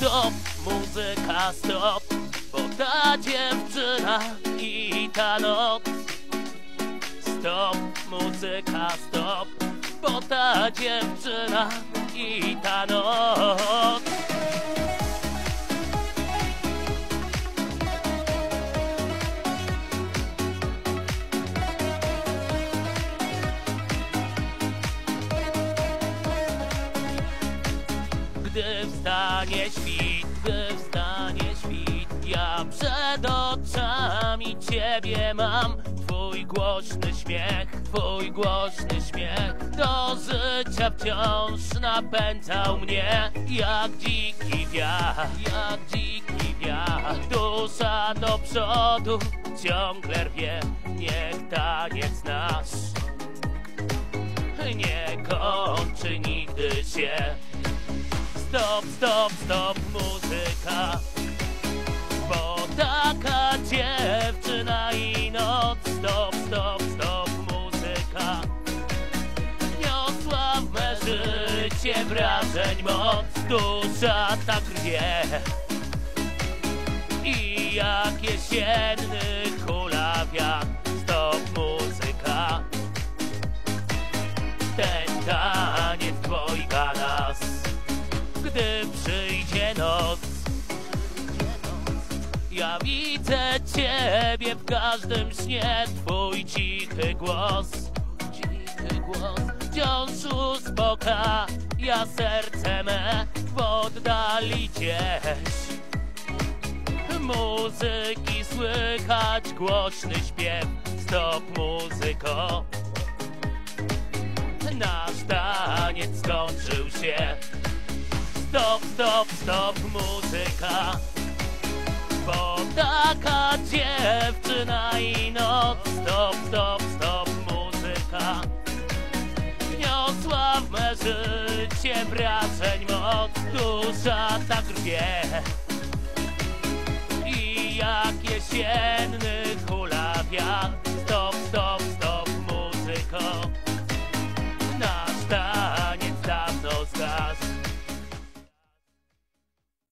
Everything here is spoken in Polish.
stop, muzyka stop, bo ta dziewczyna i ta noc. Stop, muzyka stop, bo ta dziewczyna i ta noc. Gdy wstanie świt, ja przed oczami ciebie mam. Twój głośny śmiech do życia wciąż napędzał mnie. Jak dziki wiatr, dusza do przodu ciągle rwie. Niech taniec nasz nie kończy nigdy się. Stop, stop, stop, muzyka, bo taka dziewczyna i noc. Stop, stop, stop, muzyka, wniosła w me życie wrażeń moc. Dusza tak rwie i jak jesienny hula wiatr. Stop, muzyka, ten taniec dwojga nas. Gdy przyjdzie noc, ja widzę ciebie w każdym śnie. Twój cichy głos wciąż uspokaja serce me. W oddali gdzieś muzyki słychać głośny śpiew. Stop, muzyko, nasz taniec skończył się. Stop, stop, stop, muzyka, bo taka dziewczyna i noc. Stop, stop, stop, muzyka, wniosła w me życie wrażeń moc. Dusza tak rwie i jak jesienny